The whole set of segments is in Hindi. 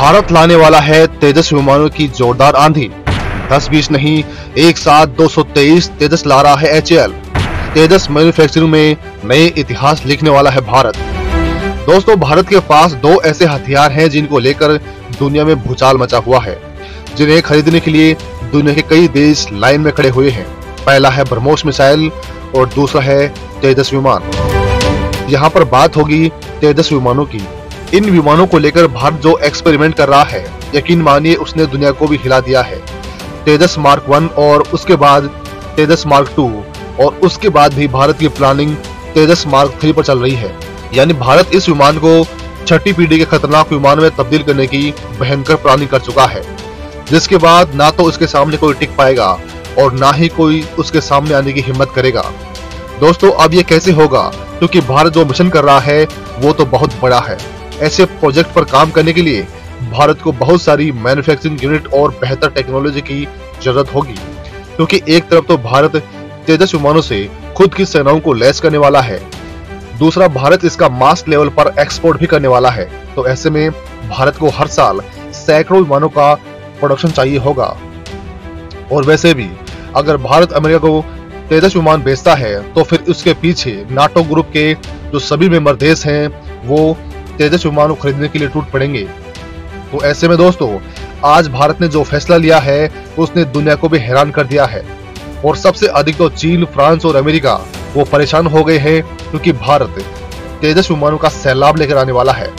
भारत लाने वाला है तेजस विमानों की जोरदार आंधी। 10-20 नहीं, एक साथ 223 तेजस ला रहा है HAL। तेजस मैन्युफैक्चरिंग में नए इतिहास लिखने वाला है भारत। दोस्तों, भारत के पास दो ऐसे हथियार हैं जिनको लेकर दुनिया में भूचाल मचा हुआ है, जिन्हें खरीदने के लिए दुनिया के कई देश लाइन में खड़े हुए हैं। पहला है ब्रह्मोस मिसाइल और दूसरा है तेजस विमान। यहाँ पर बात होगी तेजस विमानों की। इन विमानों को लेकर भारत जो एक्सपेरिमेंट कर रहा है, यकीन मानिए उसने दुनिया को भी हिला दिया है। तेजस मार्क 1 और उसके बाद तेजस मार्क 2 और उसके बाद भी भारत की प्लानिंग तेजस मार्क 3 पर चल रही है। यानी भारत इस विमान को छठी पीढ़ी के खतरनाक विमान में तब्दील करने की भयंकर प्लानिंग कर चुका है, जिसके बाद ना तो उसके सामने कोई टिक पाएगा और ना ही कोई उसके सामने आने की हिम्मत करेगा। दोस्तों, अब ये कैसे होगा, क्योंकि भारत जो मिशन कर रहा है वो तो बहुत बड़ा है। ऐसे प्रोजेक्ट पर काम करने के लिए भारत को बहुत सारी मैन्युफैक्चरिंग यूनिट और बेहतर टेक्नोलॉजी की जरूरत होगी, क्योंकि एक तरफ तो भारत तेजस विमानों से खुद की सेनाओं को लैस करने वाला है, दूसरा भारत इसका मास लेवल पर एक्सपोर्ट भी करने वाला है। तो ऐसे में भारत को हर साल सैकड़ों विमानों का प्रोडक्शन चाहिए होगा। और वैसे भी अगर भारत अमेरिका को तेजस विमान बेचता है तो फिर उसके पीछे नाटो ग्रुप के जो सभी मेंबर देश हैं वो तेजस विमानों खरीदने के लिए टूट पड़ेंगे। तो ऐसे में दोस्तों, आज भारत ने जो फैसला लिया है उसने दुनिया को भी हैरान कर दिया है। और सबसे अधिक तो चीन, फ्रांस और अमेरिका वो परेशान हो गए हैं, क्योंकि भारत तेजस विमानों का सैलाब लेकर आने वाला है।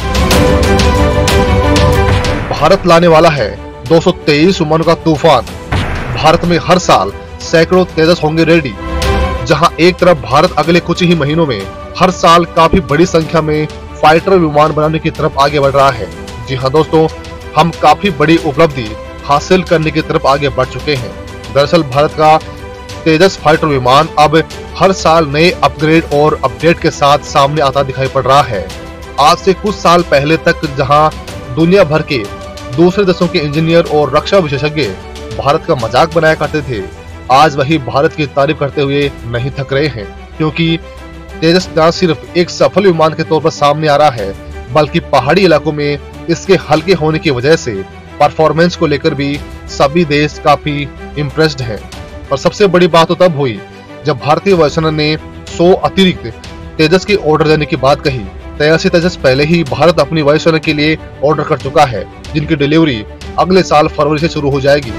भारत लाने वाला है 223 विमानों का तूफान। भारत में हर साल सैकड़ों तेजस होंगे रेडी। जहां एक तरफ भारत अगले कुछ ही महीनों में हर साल काफी बड़ी संख्या में फाइटर विमान बनाने की तरफ आगे बढ़ रहा है। जी हाँ दोस्तों, हम काफी बड़ी उपलब्धि हासिल करने की तरफ आगे बढ़ चुके हैं। दरअसल भारत का तेजस फाइटर विमान अब हर साल नए अपग्रेड और अपडेट के साथ सामने आता दिखाई पड़ रहा है। आज से कुछ साल पहले तक जहां दुनिया भर के दूसरे देशों के इंजीनियर और रक्षा विशेषज्ञ भारत का मजाक बनाया करते थे, आज वही भारत की तारीफ करते हुए नहीं थक रहे हैं, क्योंकि तेजस न सिर्फ एक सफल विमान के तौर पर सामने आ रहा है, बल्कि पहाड़ी इलाकों में इसके हल्के होने की वजह से परफॉर्मेंस को लेकर भी सभी देश काफी इम्प्रेस्ड हैं। और सबसे बड़ी बात तो तब हुई जब भारतीय वायुसेना ने 100 अतिरिक्त तेजस के ऑर्डर देने की बात कही। 83 तेजस पहले ही भारत अपनी वायुसेना के लिए ऑर्डर कर चुका है, जिनकी डिलीवरी अगले साल फरवरी से शुरू हो जाएगी।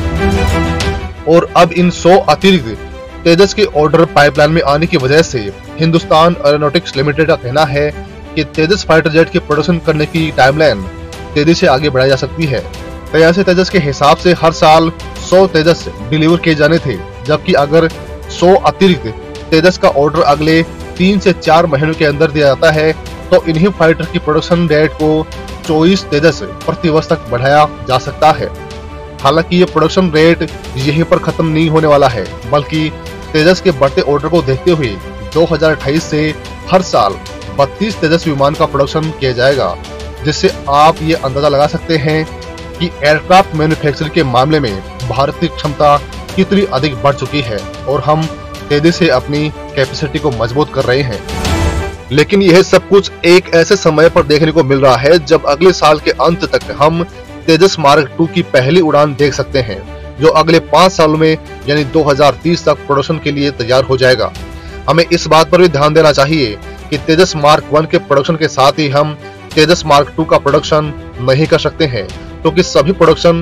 और अब इन 100 अतिरिक्त तेजस के ऑर्डर पाइपलाइन में आने की वजह से हिंदुस्तान एरोनॉटिक्स लिमिटेड का कहना है कि तेजस फाइटर जेट की प्रोडक्शन करने की टाइमलाइन तेजी से आगे बढ़ाई जा सकती है। 83 तेजस के हिसाब से हर साल 100 तेजस डिलीवर किए जाने थे, जबकि अगर 100 अतिरिक्त तेजस का ऑर्डर अगले 3 से 4 महीनों के अंदर दिया जाता है तो इन्हीं फाइटर की प्रोडक्शन रेट को 24 तेजस प्रति वर्ष तक बढ़ाया जा सकता है। हालांकि ये प्रोडक्शन रेट यहीं पर खत्म नहीं होने वाला है, बल्कि तेजस के बढ़ते ऑर्डर को देखते हुए 2028 से हर साल 32 तेजस विमान का प्रोडक्शन किया जाएगा, जिससे आप ये अंदाजा लगा सकते हैं कि एयरक्राफ्ट मैन्युफैक्चरिंग के मामले में भारत की क्षमता कितनी अधिक बढ़ चुकी है और हम तेजी से अपनी कैपेसिटी को मजबूत कर रहे हैं। लेकिन यह सब कुछ एक ऐसे समय पर देखने को मिल रहा है जब अगले साल के अंत तक हम तेजस मार्क 2 की पहली उड़ान देख सकते हैं, जो अगले 5 सालों में यानी 2030 तक प्रोडक्शन के लिए तैयार हो जाएगा। हमें इस बात पर भी ध्यान देना चाहिए कि तेजस मार्क 1 के प्रोडक्शन के साथ ही हम तेजस मार्क 2 का प्रोडक्शन नहीं कर सकते हैं, क्योंकि सभी प्रोडक्शन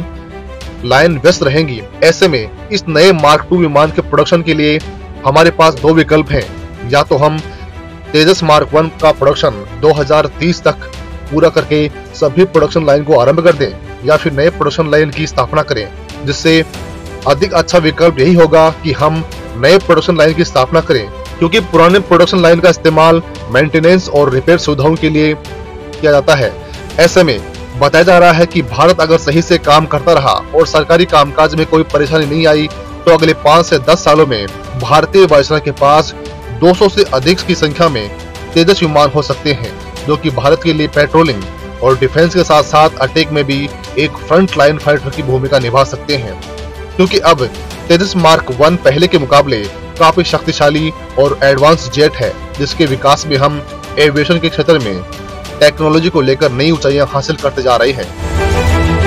लाइन व्यस्त रहेंगी। ऐसे में इस नए मार्क 2 विमान के प्रोडक्शन के लिए हमारे पास दो विकल्प हैं। या तो हम तेजस मार्क 1 का प्रोडक्शन 2030 तक पूरा करके सभी प्रोडक्शन लाइन को आरंभ कर दें, या फिर नए प्रोडक्शन लाइन की स्थापना करें। जिससे अधिक अच्छा विकल्प यही होगा कि हम नए प्रोडक्शन लाइन की स्थापना करें, क्योंकि पुराने प्रोडक्शन लाइन का इस्तेमाल मेंटेनेंस और रिपेयर सुविधाओं के लिए किया जाता है। ऐसे में बताया जा रहा है कि भारत अगर सही से काम करता रहा और सरकारी कामकाज में कोई परेशानी नहीं आई तो अगले 5 से 10 सालों में भारतीय वायुसेना के पास 200 से अधिक की संख्या में तेजस विमान हो सकते हैं, जो कि भारत के लिए पेट्रोलिंग और डिफेंस के साथ साथ अटैक में भी एक फ्रंट लाइन फाइटर की भूमिका निभा सकते हैं। क्योंकि अब तेजस मार्क 1 पहले के मुकाबले काफी शक्तिशाली और एडवांस जेट है, जिसके विकास में हम एविएशन के क्षेत्र में टेक्नोलॉजी को लेकर नई ऊंचाइयां हासिल करते जा रहे हैं।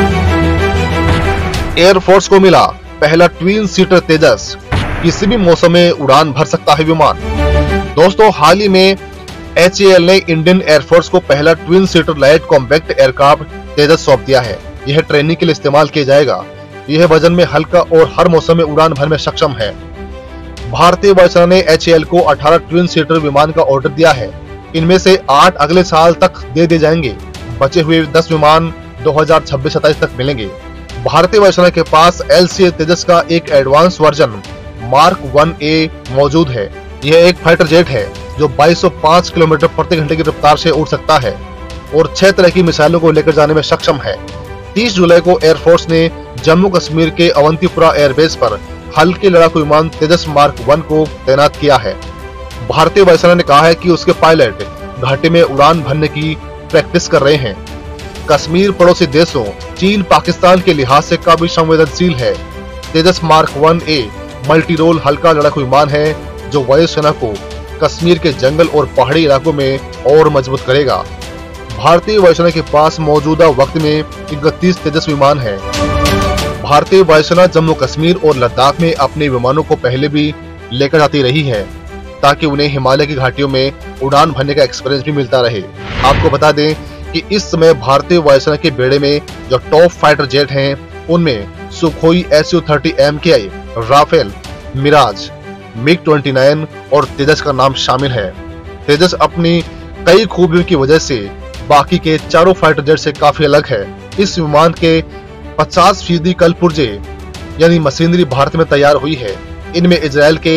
एयरफोर्स को मिला पहला ट्विन सीटर तेजस, किसी भी मौसम में उड़ान भर सकता है विमान। दोस्तों, हाल ही में HAL ने इंडियन एयरफोर्स को पहला twin seater light compact aircraft Tejas सौंप दिया है। यह ट्रेनिंग के लिए इस्तेमाल किया जाएगा। यह वजन में हल्का और हर मौसम में उड़ान भरने में सक्षम है। भारतीय वायुसेना ने HAL को 18 ट्विन सीटर विमान का ऑर्डर दिया है। इनमें से 8 अगले साल तक दे दिए जाएंगे। बचे हुए 10 विमान 2026-27 तक मिलेंगे। भारतीय वायुसेना के पास LCA तेजस का एक एडवांस वर्जन मार्क 1A मौजूद है। यह एक फाइटर जेट है जो 2205 किलोमीटर प्रति घंटे की रफ्तार से उड़ सकता है और 6 तरह की मिसाइलों को लेकर जाने में सक्षम है। 30 जुलाई को एयरफोर्स ने जम्मू कश्मीर के अवंतीपुरा एयरबेस पर हल्के लड़ाकू विमान तेजस मार्क 1 को तैनात किया है। भारतीय वायुसेना ने कहा है कि उसके पायलट घाटी में उड़ान भरने की प्रैक्टिस कर रहे हैं। कश्मीर पड़ोसी देशों चीन, पाकिस्तान के लिहाज से काफी संवेदनशील है। तेजस मार्क 1A मल्टी रोल हल्का लड़ाकू विमान है जो वायुसेना को कश्मीर के जंगल और पहाड़ी इलाकों में और मजबूत करेगा। भारतीय वायुसेना के पास मौजूदा वक्त में 31 तेजस विमान हैं। भारतीय वायुसेना जम्मू कश्मीर और लद्दाख में अपने विमानों को पहले भी लेकर जाती रही है ताकि उन्हें हिमालय की घाटियों में उड़ान भरने का एक्सपीरियंस भी मिलता रहे। आपको बता दें कि इस समय भारतीय वायुसेना के बेड़े में जो टॉप फाइटर जेट हैं उनमें Sukhoi Su-30 MKI, Rafale, Miraj, MiG-29 और तेजस का नाम शामिल है। तेजस अपनी कई खूबियों की वजह से बाकी के चारों फाइटर जेट से काफी अलग है। इस विमान के 50% कल पुर्जे यानी मशीनरी भारत में तैयार हुई है। इनमें इजराइल के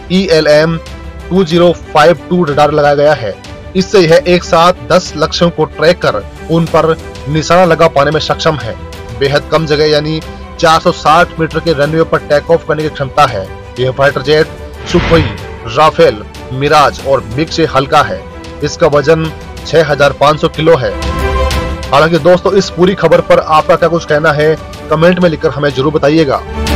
ELM-2052 रडार लगाया गया है। इससे यह एक साथ 10 लक्ष्यों को ट्रैक कर उन पर निशाना लगा पाने में सक्षम है। बेहद कम जगह यानी 460 मीटर के रनवे पर टेक ऑफ करने की क्षमता है। यह fighter jet Sukhoi, Rafale, Mirage और मिग से हल्का है। इसका वजन 6500 किलो है। हालांकि दोस्तों, इस पूरी खबर पर आपका क्या कुछ कहना है कमेंट में लिखकर हमें जरूर बताइएगा।